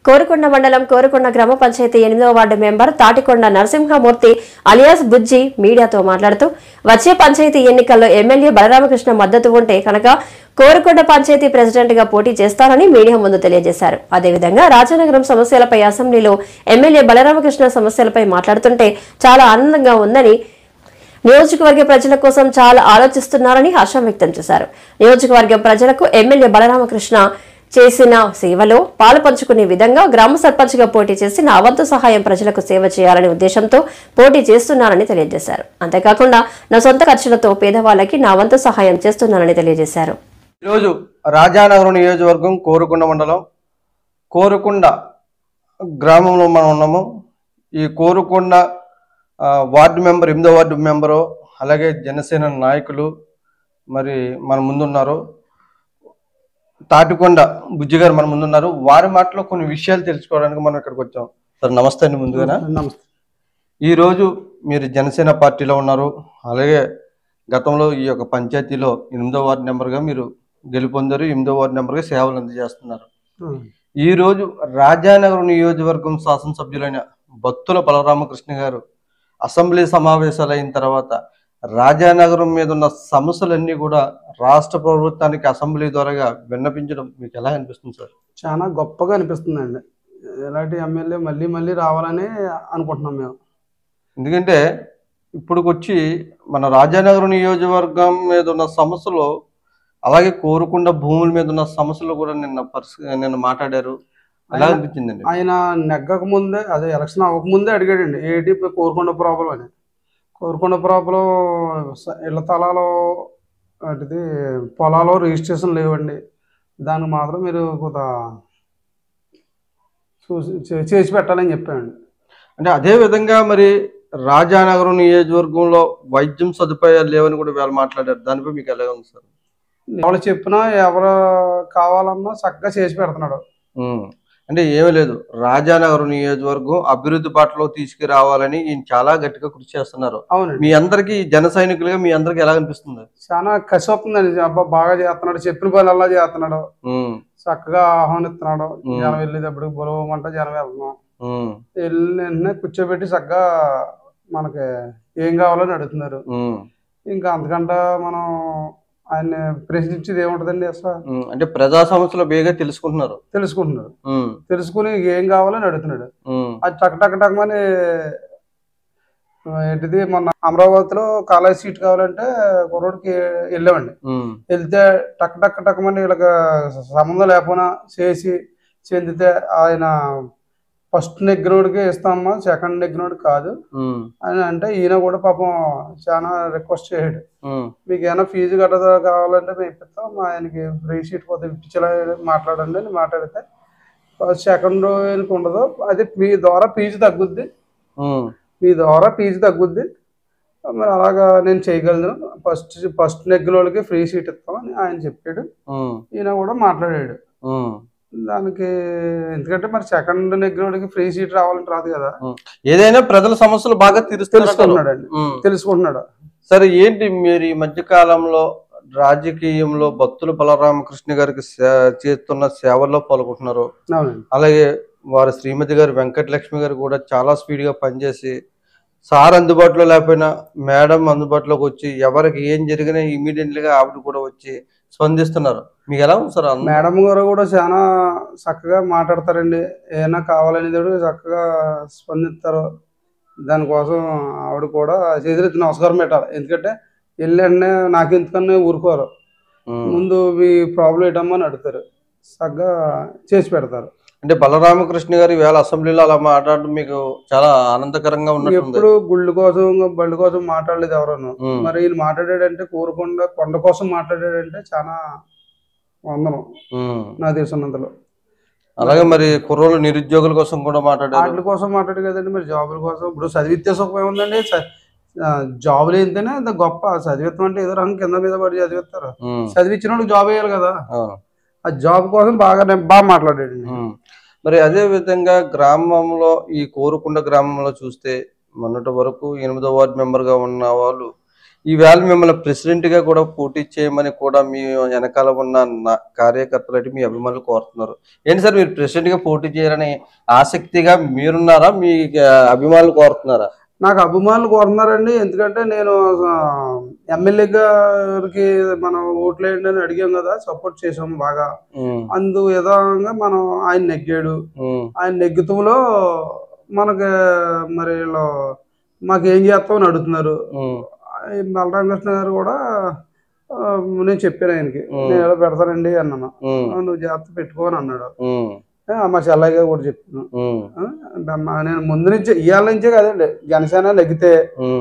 కోరుకొండ మండలం కోరుకొండ గ్రామ పంచాయతీ 8వ ward member Tatikonda Narasimhamurthy alias Bujji మీడియాతో మాట్లాడుతూ వచ్చే పంచాయతీ ఎన్నికల్లో ఎమ్మెల్యే బలరామకృష్ణ మద్దతు ఉంటే కనుక కోరుకొండ పంచాయతీ ప్రెసిడెంట్ గా పోటీ చేస్తారని మీడియా ముందు తెలియజేశారు. అదేవిధంగా రాజానగరం సమస్యలపై అసెంబ్లీలో ఎమ్మెల్యే బలరామకృష్ణ సమస్యలపై మాట్లాడుతుంటే చాలా ఆనందంగా ఉందని, నియోజకవర్గ ప్రజల కోసం చాలా ఆలోచిస్తున్నారని హర్షం వ్యక్తం చేశారు. నియోజకవర్గం ప్రజలకు ఎమ్మెల్యే బలరామకృష్ణ చేసిన సేవలో పాలు పంచుకునే విధంగా గ్రామ సర్పంచ్ గా పోటీ చేసి నా వంతు సహాయం ప్రజలకు సేవ చేయాలనే ఉద్దేశంతో పోటీ చేస్తున్నానని తెలియజేశారు. అంతేకాకుండా నా సొంత ఖర్చులతో పేదవాళ్ళకి నా వంతు సహాయం చేస్తున్నానని తెలియజేశారు. ఈరోజు రాజానగరం నియోజకవర్గం కోరుకొండ మండలం కోరుకొండ గ్రామంలో మనం ఉన్నాము. ఈ కోరుకొండ వార్డు మెంబర్ 8వ వార్డు మెంబరు, అలాగే జనసేన నాయకులు మరి మన ముందున్నారు. తాటికొండ బుజ్జి గారు మన ముందున్నారు. వారి మాటలో కొన్ని విషయాలు తెలుసుకోవడానికి మనం ఇక్కడికి వచ్చాం. సార్ నమస్తే అండి. ముందుగానే నమస్తే. ఈరోజు మీరు జనసేన పార్టీలో ఉన్నారు, అలాగే గతంలో ఈ యొక్క పంచాయతీలో 8వ వార్డు నెంబర్గా మీరు గెలుపొందారు, 8వ వార్డు నెంబర్గా సేవలు అందజేస్తున్నారు. ఈరోజు రాజానగరం నియోజకవర్గం శాసనసభ్యులైన బత్తుల బలరామకృష్ణ గారు అసెంబ్లీ సమావేశాలు అయిన తర్వాత రాజానగరం మీద ఉన్న సమస్యలన్నీ కూడా రాష్ట్ర ప్రభుత్వానికి అసెంబ్లీ ద్వారాగా విన్నపించడం మీకు ఎలా అనిపిస్తుంది సార్? చాలా గొప్పగా అనిపిస్తుందండి. ఇలాంటి ఎమ్మెల్యే మళ్ళీ మళ్ళీ రావాలని అనుకుంటున్నాం మేము. ఎందుకంటే ఇప్పుడుకొచ్చి మన రాజానగరం నియోజకవర్గం మీద ఉన్న సమస్యలు, అలాగే కోరుకొండ భూముల మీద ఉన్న సమస్యలు కూడా నిన్న మాట్లాడారు. ఎలా అనిపించిందండి? ఆయన నెగ్గక ముందే, అదే ఎలక్షన్ అవ్వకముందే అడిగాడండి ఏంటి కోరుకొండ ప్రాబ్లం అని. కోరుకొండ ప్రాబ్లం ఇళ్ల స్థలాలు వాటిది పొలాలు రిజిస్ట్రేషన్ లేవండి, దానికి మాత్రం మీరు కొంత చేసి పెట్టాలని చెప్పామండి. అంటే అదే విధంగా మరి రాజానగరం నియోజకవర్గంలో వైద్యం సదుపాయాలు లేవని కూడా వీళ్ళు మాట్లాడారు. దానిపై మీకు ఎలా ఉంది సార్? ఎవరు చెప్పినా ఎవరు కావాలన్నా చక్కగా చేసి పెడుతున్నాడు. అంటే ఏమీ లేదు, రాజానగరం నియోజకవర్గం అభివృద్ధి బాటలో తీసుకురావాలని ఈయన చాలా గట్టిగా కృషి చేస్తున్నారు. అవునండి. మీ అందరికి జన సైనికులుగా మీ అందరికి ఎలా అనిపిస్తుంది? చాలా కసి వస్తుందండి. అబ్బా బాగా చేస్తున్నాడు, చెప్పిన పని అలా చేస్తున్నాడు, చక్కగా ఆహ్వానిస్తున్నాడు. జనం వెళ్ళేటప్పటికి బొలవమంట జనం వెళ్తున్నాం, వెళ్ళి వెంటనే కూర్చోబెట్టి చక్కగా మనకి ఏం కావాలని అడుగుతున్నారు. ఇంకా అంతకంటే మనం ఆయన ప్రశ్నించేది ఏముంటదండి అసలు? అంటే ప్రజా సమస్యలు బేగా తెలుసుకుంటున్నారు. తెలుసుకుని ఏం కావాలని అడుగుతున్నాడు. అది టక్ టక్ టక్మని ఏంటిది, మొన్న అమరావతిలో కాలేజ్ సీట్ కావాలంటే కుర్రోడికి వెళ్ళామండి. వెళ్తే టక్ టక్ టక్మని వీళ్ళకి సంబంధం లేకపోయినా చేసి చెందితే ఆయన ఫస్ట్ నెగ్గినోడికి ఇస్తామా, సెకండ్ నెగ్గినోడు కాదు అని అంటే ఈయన కూడా పాపం చాలా రిక్వెస్ట్ చేయడు. మీకు ఏమైనా ఫీజు గట్రా కావాలంటే మేము ఇప్పిస్తాం, ఆయనకి ఫ్రీ సీట్ పోతే ఇప్పించేలా మాట్లాడండి అని మాట్లాడితే సెకండ్ రోజుకి ఉండదు, అది మీ ద్వారా ఫీజు తగ్గుద్ది, మరి అలాగా నేను చేయగలను, ఫస్ట్ నెగ్గిన వాళ్ళకి ఫ్రీ సీట్ ఇస్తామని ఆయన చెప్పాడు. ఈయన కూడా మాట్లాడాడు దానికి. ఎందుకంటే మరి సెకండ్ నెగ్గినోడికి ఫ్రీ సీట్ రావాలంటే రాదు కదా. ఏదైనా ప్రజల సమస్యలు బాగా తెలుసుకుంటున్నాడు. సరే, ఏంటి మీరు ఈ మధ్య కాలంలో రాజకీయంలో బత్తుల బలరామకృష్ణ గారికి చేస్తున్న సేవల్లో పాల్గొంటున్నారు. అలాగే వారి శ్రీమతి గారు వెంకటలక్ష్మి గారు కూడా చాలా స్పీడ్ గా పనిచేసి సార్ అందుబాటులో లేకపోయినా మేడం అందుబాటులోకి వచ్చి ఎవరికి ఏం జరిగినా ఇమీడియట్లీగా ఆవిడ కూడా వచ్చి స్పందిస్తున్నారు. మీకు ఎలా ఉంది సార్? మేడం గారు కూడా చాలా చక్కగా మాట్లాడతారండి, ఏమైనా కావాలనేది చక్కగా స్పందిస్తారు. దానికోసం ఆవిడ కూడా చేతులెత్తి నమస్కారం పెట్టాలి. ఎందుకంటే వెళ్ళండి నాకు ఎందుకన్నా ఊరుకోరు, ముందు మీ ప్రాబ్లం ఏంటమ్మా అని అడుగుతారు, చక్కగా చేసి పెడతారు. అంటే బలరామకృష్ణ గారు వేళ అసెంబ్లీలో అలా మాట్లాడడం మీకు చాలా ఆనందకరంగా ఉన్నట్టు. ఎప్పుడు గుళ్ళు కోసం బళ్ళు కోసం మాట్లాడలేదు ఎవరన్నా. మరి ఈయన మాట్లాడాడంటే కోరుకొండ కొండ కోసం మాట్లాడాడంటే చాలా వందనం నాకు తెలిసినంతలో. అలాగే మరి కుర్రోళ్ళు నిరుద్యోగుల కోసం కూడా మాట్లాడారు. వాటి కోసం మాట్లాడు కదండి, మరి జాబుల కోసం. ఇప్పుడు చదివితే సుఖం ఏముందండి, జాబులు ఏంటనే అంత గొప్ప. చదివిస్తాం అంటే ఏదో రకం కింద మీద పడి చదివిస్తారు, చదివించిన వాళ్ళకి జాబ్ వేయాలి కదా. ఆ జాబ్ కోసం బాగా మాట్లాడాడు. మరి అదే విధంగా గ్రామంలో ఈ కోరుకొండ గ్రామంలో చూస్తే మొన్నటి వరకు 8వ వార్డు మెంబర్గా ఉన్న వాళ్ళు ఈవేళ మిమ్మల్ని ప్రెసిడెంట్ గా కూడా పోటీ చేయమని కూడా మీ వెనకాల ఉన్న కార్యకర్తలు అంటే మీ అభిమానులు కోరుతున్నారు. ఏంటి సార్ మీరు ప్రెసిడెంట్ గా పోటీ చేయాలని ఆసక్తిగా మీరున్నారా, మీ అభిమానులు కోరుతున్నారా? నాకు అభిమానులు కోరుతున్నారండి. ఎందుకంటే నేను ఎమ్మెల్యే గారికి మనం ఓట్లు వేయండి అని అడిగాం కదా, సపోర్ట్ చేసాము బాగా. అందు విధంగా మనం ఆయన నెగ్గాడు. ఆయన నెగ్గుతంలో మనకి మరి మాకేం చేస్తామని అడుగుతున్నారు. బలరామకృష్ణ గారు కూడా నేను చెప్పాను ఆయనకి, నేను ఎలా పెడతానండి అన్నాను. నువ్వు జాగ్రత్త పెట్టుకోని అన్నాడు. మా చెల్లయ్య గారు కూడా చెప్పాను. నేను ముందు నుంచే ఇవాళ నుంచే కదండి జనసేన నెగ్గితే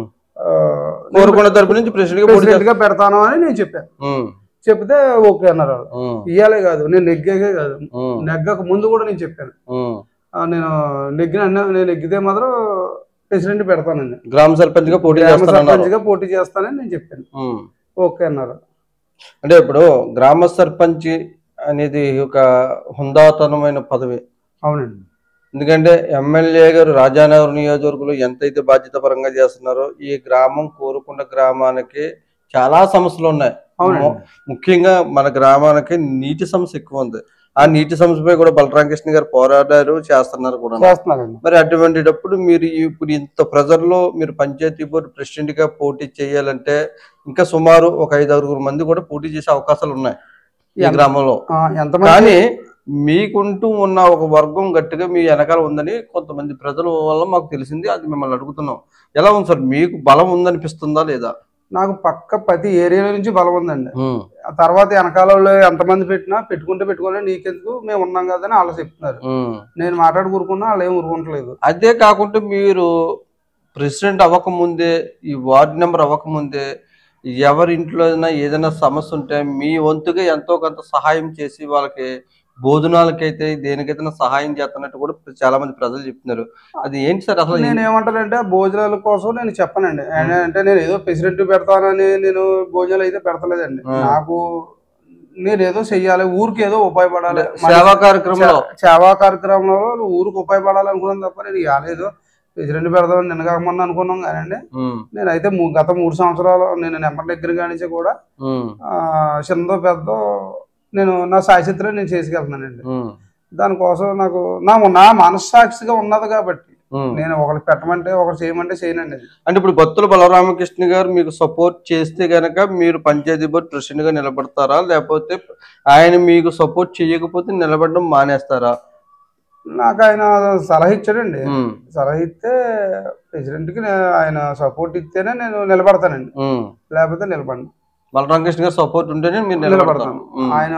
ప్రెసిడెంట్ గా పెడతాను అని నేను చెప్పాను. చెప్తే ఓకే అన్నారు వాళ్ళు. ఇవాళే కాదు, నేను నెగ్గాకే కాదు, నెగ్గక ముందు కూడా నేను చెప్పాను. నేను నెగ్గితే మాత్రం ప్రెసిడెంట్ పెడతానండి, గ్రామ సర్పంచ్ గా పోటీ చేస్తానని నేను చెప్పాను. ఓకే అన్నారు. అంటే ఇప్పుడు గ్రామ సర్పంచ్ అనేది ఒక హుందాతనమైన పదవి. అవునండి. ఎందుకంటే ఎమ్మెల్యే గారు రాజానగర్ నియోజకవర్గంలో ఎంతైతే బాధ్యత పరంగా చేస్తున్నారో, ఈ గ్రామం కోరుకొండ గ్రామానికి చాలా సమస్యలు ఉన్నాయి. ముఖ్యంగా మన గ్రామానికి నీటి సమస్య ఎక్కువ ఉంది. ఆ నీటి సమస్యపై కూడా బలరామకృష్ణ గారు పోరాడారు, చేస్తున్నారు కూడా. మరి అటువంటిటప్పుడు మీరు ఇప్పుడు ఇంత ప్రజల్లో మీరు పంచాయతీ బోర్డు ప్రెసిడెంట్ గా పోటీ చేయాలంటే ఇంకా సుమారు ఒక 5-6 మంది కూడా పోటీ చేసే అవకాశాలు ఉన్నాయి ఈ గ్రామంలో. కానీ మీకుంటూ ఉన్న ఒక వర్గం గట్టిగా మీ వెనకాల ఉందని కొంతమంది ప్రజల వల్ల మాకు తెలిసింది. అది మిమ్మల్ని అడుగుతున్నాం, ఎలా ఉంది సార్, మీకు బలం ఉందనిపిస్తుందా లేదా? నాకు పక్క ప్రతి ఏరియా నుంచి బలం ఉందండి. ఆ తర్వాత వెనకాల ఎంతమంది పెట్టినా పెట్టుకుని నీకెందుకు, మేము ఉన్నాం కదా అని వాళ్ళు చెప్తున్నారు. నేను మాట్లాడి ఊరుకున్నా వాళ్ళు ఏం ఊరుకుంటలేదు. అదే కాకుండా మీరు ప్రెసిడెంట్ అవ్వకముందే, ఈ వార్డు నెంబర్ అవ్వకముందే ఎవరింట్లో ఏదైనా సమస్య ఉంటే మీ వంతుగా ఎంతో కొంత సహాయం చేసి వాళ్ళకి భోజనాలకైతే దేనికైతే సహాయం చేస్తున్నట్టు కూడా చాలా మంది ప్రజలు చెప్తున్నారు. అది ఏంటి సార్ అసలు? నేను ఏమంటానంటే భోజనాల కోసం నేను చెప్పనండి. అంటే నేను ఏదో ప్రెసిడెంట్ పెడతానని నేను భోజనాలు అయితే పెడతలేదండి. నాకు నేను ఏదో చెయ్యాలి, ఊరికి ఏదో ఉపయోగపడాలి, సేవా కార్యక్రమంలో ఊరికి ఉపయోగపడాలి అనుకున్నాను తప్ప నేను ఇవ్వలేదు. ప్రెసిడెంట్ పెడదామని నిన్న కాకమని అనుకున్నాం కానండి. నేనైతే గత 3 సంవత్సరాలు నేను నెంబర్ దగ్గర కానించి కూడా చిన్నదో పెద్ద నేను నా సాయశక్తిలో నేను చేసుకెళ్తున్నానండి. దానికోసం నాకు నా మనస్సాక్షిగా ఉన్నది కాబట్టి నేను ఒకరు పెట్టమంటే ఒకరు చేయమంటే చేయనండి. అంటే ఇప్పుడు బత్తుల బలరామకృష్ణ గారు మీకు సపోర్ట్ చేస్తే గనక మీరు పంచాయతీ బోర్డు ప్రెసిడెంట్ గా నిలబడతారా, లేకపోతే ఆయన మీకు సపోర్ట్ చేయకపోతే నిలబడడం మానేస్తారా? నాకు ఆయన సలహా ఇచ్చాడండి. సలహా ఇస్తే ప్రెసిడెంట్ కి ఆయన సపోర్ట్ ఇస్తేనే నేను నిలబడతానండి, లేకపోతే నిలబడను. బలరామకృష్ణ గారు సపోర్ట్ ఉంటేనే మీరు నిలబడతాను. ఆయన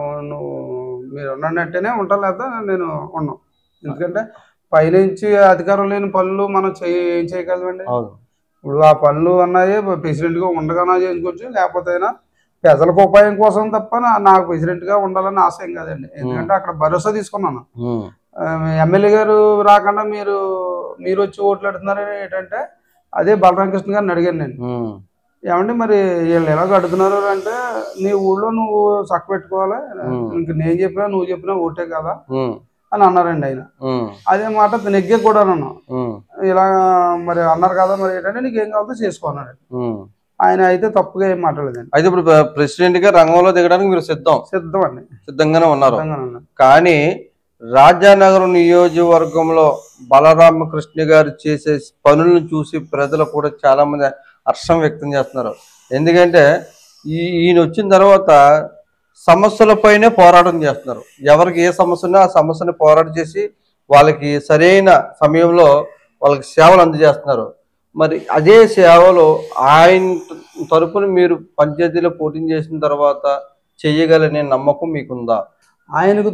మీరు ఉన్నట్టేనే ఉంటా, లేకపోతే నేను ఉన్నాను. ఎందుకంటే పైనుంచి అధికారం లేని పనులు మనం ఏం చేయగలమండి. ఇప్పుడు ఆ పనులు అన్నాయి ప్రెసిడెంట్ గా ఉండగానే చేసుకోవచ్చు, లేకపోతే అయినా ప్రజలకు ఉపాయం కోసం తప్ప నాకు ప్రెసిడెంట్ గా ఉండాలని ఆశయం కాదండి. ఎందుకంటే అక్కడ భరోసా తీసుకున్నాను. ఎమ్మెల్యే గారు రాకుండా మీరు వచ్చి ఓట్లు అడుగుతున్నారని ఏంటంటే అదే బలరామకృష్ణ గారిని అడిగాను నేను. ఏమంటే మరి వీళ్ళు ఎలా కడుతున్నారు అంటే నీ ఊళ్ళో నువ్వు చక్క పెట్టుకోవాలి, ఇంక నేను చెప్పినా నువ్వు చెప్పినా ఓటే కదా అని అన్నారండి ఆయన. అదే మాట నెగ్గే కూడా నన్ను ఇలా మరి అన్నారు కదా, మరి ఏంటంటే నీకు ఏం కావాలో చేసుకోన్నాడు ఆయన. అయితే తప్పుగా ఏం మాట్లాడలేదండి. అయితే ఇప్పుడు ప్రెసిడెంట్ గా రంగంలో దిగడానికి మీరు సిద్ధం అండి, సిద్ధంగానే ఉన్నారు. కానీ రాజానగరం నియోజకవర్గంలో బలరామకృష్ణ గారు చేసే పనులను చూసి ప్రజలు కూడా చాలా మంది హర్షం వ్యక్తం చేస్తున్నారు. ఎందుకంటే ఈయన వచ్చిన తర్వాత సమస్యలపైనే పోరాటం చేస్తున్నారు. ఎవరికి ఏ సమస్య ఉన్నా ఆ సమస్యని పోరాటం చేసి వాళ్ళకి సరైన సమయంలో వాళ్ళకి సేవలు అందజేస్తున్నారు. మరి అదే సేవలు ఆయన తరపున మీరు పంచాయతీలో పోటీ చేసిన తర్వాత చెయ్యగలనే నమ్మకం మీకుందా? ఆయనకు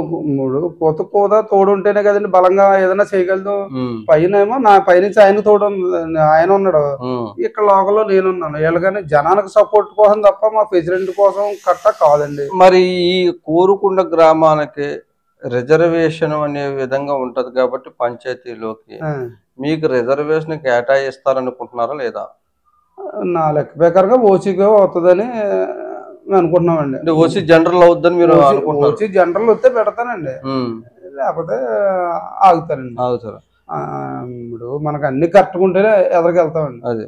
కోదా తోడుంటేనే కదండి బలంగా ఏదైనా చేయగలదు. పైనేమో నా పైనుంచి ఆయన తోడు ఆయన ఉన్నాడు, ఇక్కడ లోకల్లో నేనున్నాను. వీళ్ళగానే జనానికి సపోర్ట్ కోసం తప్ప మా ప్రెసిడెంట్ కోసం కట్ట కాదండి. మరి ఈ కోరుకొండ గ్రామానికి రిజర్వేషన్ అనే విధంగా ఉంటది కాబట్టి పంచాయతీలోకి మీకు రిజర్వేషన్ కేటాయిస్తారనుకుంటున్నారా లేదా? నా లెక్క ప్రకారంగా ఓసీగా అవుతుందని అనుకుంటున్నామండి. ఓసీ జనరల్ అవుద్దని మీరు అనుకుంటున్నారు? ఓసీ జనరల్ వస్తే పెడతానండి, లేకపోతే ఆగుతారండి. ఆగుతారు. ఇప్పుడు మనకు అన్ని కట్టుకుంటేనే ఎదరికి వెళ్తామండి. అదే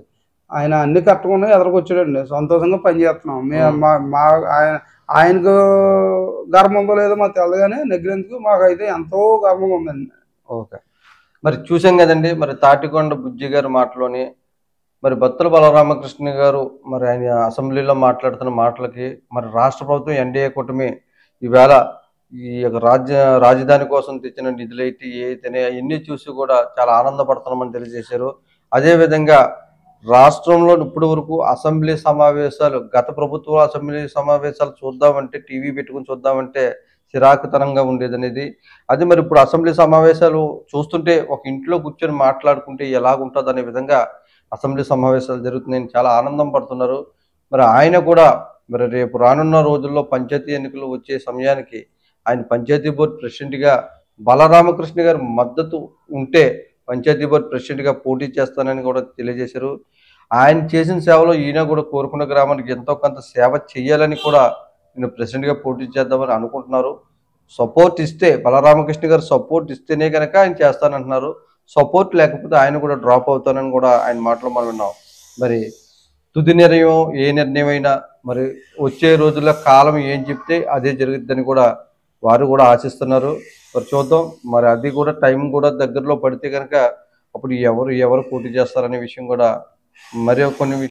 ఆయన అన్ని కరెక్ట్గా ఎదురుకొచ్చాడండి. సంతోషంగా పనిచేస్తున్నాం. ఆయనకు గర్వం ఉందో లేదో మాకు తెలియదు, కానీ నెగ్గినందుకు మాకైతే ఎంతో గర్వంగా ఉందండి. ఓకే. మరి చూసాం కదండి, మరి తాటికొండ బుజ్జి గారి మాటలోని మరి బత్తుల బలరామకృష్ణ గారు మరి ఆయన అసెంబ్లీలో మాట్లాడుతున్న మాటలకి మరి రాష్ట్ర ప్రభుత్వం ఎన్డీఏ కూటమి ఈవేళ ఈ యొక్క రాజధాని కోసం తెచ్చిన నిధులైతే ఏవైతేనే అవన్నీ చూసి కూడా చాలా ఆనందపడుతున్నామని తెలియజేశారు. అదేవిధంగా రాష్ట్రంలో ఇప్పటి వరకు అసెంబ్లీ సమావేశాలు, గత ప్రభుత్వ అసెంబ్లీ సమావేశాలు చూద్దామంటే, టీవీ పెట్టుకుని చూద్దామంటే చిరాకుతనంగా ఉండేది అనేది. అది మరి ఇప్పుడు అసెంబ్లీ సమావేశాలు చూస్తుంటే ఒక ఇంట్లో కూర్చొని మాట్లాడుకుంటే ఎలాగుంటుంది అనే విధంగా అసెంబ్లీ సమావేశాలు జరుగుతున్నాయని చాలా ఆనందం పడుతున్నారు. మరి ఆయన కూడా మరి రేపు రానున్న రోజుల్లో పంచాయతీ ఎన్నికలు వచ్చే సమయానికి ఆయన పంచాయతీ బోర్డు ప్రెసిడెంట్గా బలరామకృష్ణ గారి మద్దతు ఉంటే పంచాయతీ బోర్డు ప్రెసిడెంట్గా పోటీ చేస్తానని కూడా తెలియజేశారు. ఆయన చేసిన సేవలో ఈయన కూడా కోరుకున్న గ్రామానికి ఎంతో కొంత సేవ చేయాలని కూడా నేను ప్రెసిడెంట్గా పోటీ చేద్దామని అనుకుంటున్నారు. సపోర్ట్ ఇస్తే, బలరామకృష్ణ గారు సపోర్ట్ ఇస్తేనే కనుక ఆయన చేస్తానంటున్నారు. సపోర్ట్ లేకపోతే ఆయన కూడా డ్రాప్ అవుతానని కూడా ఆయన మాటలు మనం విన్నాం. మరి తుది నిర్ణయం ఏ నిర్ణయం అయినా మరి వచ్చే రోజుల్లో కాలం ఏం చెప్తే అదే జరుగుతుందని కూడా వారు కూడా ఆశిస్తున్నారు. మరి చూద్దాం, మరి అది కూడా టైం కూడా దగ్గరలో పడితే కనుక అప్పుడు ఎవరు పోటీ చేస్తారనే విషయం కూడా మరి కొన్ని